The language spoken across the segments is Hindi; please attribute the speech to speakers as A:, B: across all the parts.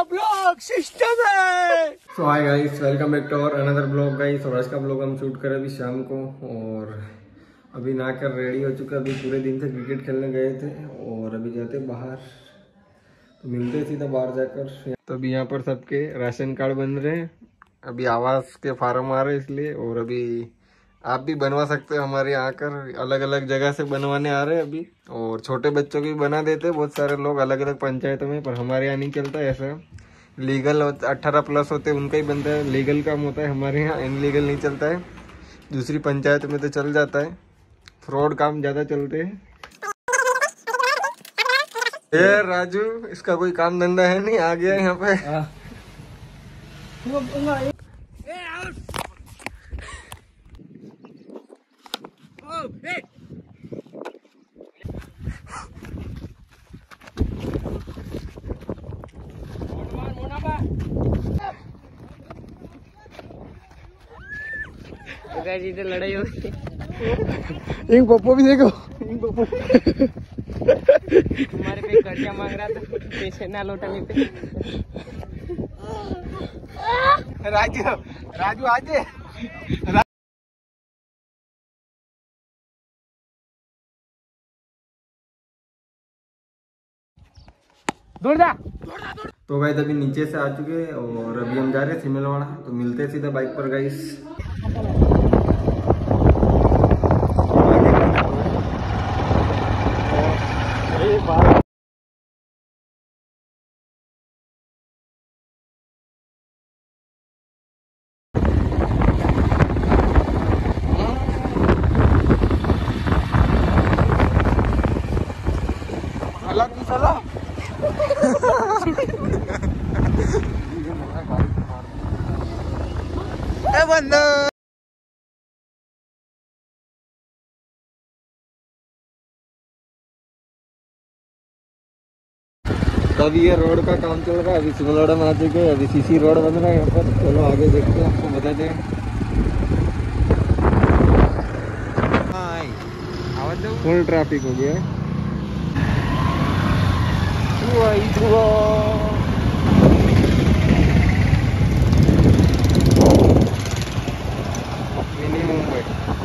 A: ब्लॉग सिस्टम है।
B: So hi guys, welcome back to our another blog guys. और आज का ब्लॉग हम शूट करें अभी शाम को, और अभी नहा कर रेडी हो चुका। अभी पूरे दिन से क्रिकेट खेलने गए थे और अभी जाते बाहर, तो मिलते सीधा बाहर जाकर। तो अभी यहाँ पर सबके राशन कार्ड बन रहे हैं, अभी आवास के फार्म आ रहे हैं इसलिए। और अभी आप भी बनवा सकते हो, हमारे यहाँ आकर अलग अलग जगह से बनवाने आ रहे हैं अभी। और छोटे बच्चों की बना देते हैं बहुत सारे लोग अलग अलग पंचायतों में, पर हमारे यहाँ नहीं चलता ऐसा। लीगल 18+ होते हैं उनका ही बनता है, लीगल काम होता है हमारे यहाँ, इनलीगल नहीं चलता है। दूसरी पंचायत में तो चल जाता है, फ्रॉड काम ज़्यादा चलते हैं। ये राजू, इसका कोई काम धंधा है नहीं, आ गया यहाँ पे।
A: इधर लड़ाई हो गई।
B: एक पप्पो भी देखो,
A: हमारे पे कर्जा मांग रहा था, पैसे ना लौटा लेते।
B: राजू राजू आज
A: दौड़ जा।
B: तो गाइस अभी नीचे से आ चुके हैं और अभी हम जा रहे हैं सिमलवाड़ा, तो मिलते हैं सीधा बाइक पर गाइस। तो अभी ये रोड का काम चल रहा है, अभी सिमलवाड़ा में आ चुके हैं, अभी सीसी रोड बन रहा है यहाँ पर। चलो आगे देखते हैं, आपको बताते हैं। फुल ट्रैफिक हो गया है। मिनी मुंबई।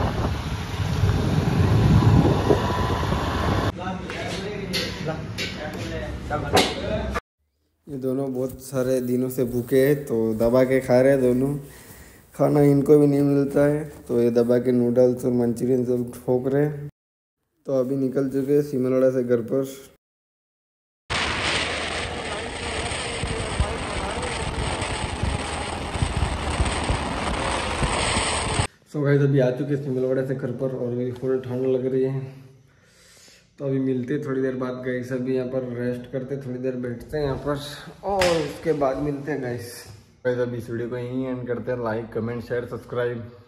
B: ये दोनों बहुत सारे दिनों से भूखे हैं, तो दबा के खा रहे हैं दोनों। खाना इनको भी नहीं मिलता है, तो ये दबा के नूडल्स और मंचूरियन सब ठोक रहे हैं। तो अभी निकल चुके हैं सिमलवाड़ा से घर पर। सो गाइस अभी आ चुके हैं सिमलवाड़ा से घर पर, और अभी फुल ठंड लग रही है। तो अभी मिलते थोड़ी देर बाद गाइस, अभी यहाँ पर रेस्ट करते, थोड़ी देर बैठते हैं यहाँ पर और उसके बाद मिलते हैं गाइस। अभी इस वीडियो को यहीं एंड करते हैं। Like comment share subscribe.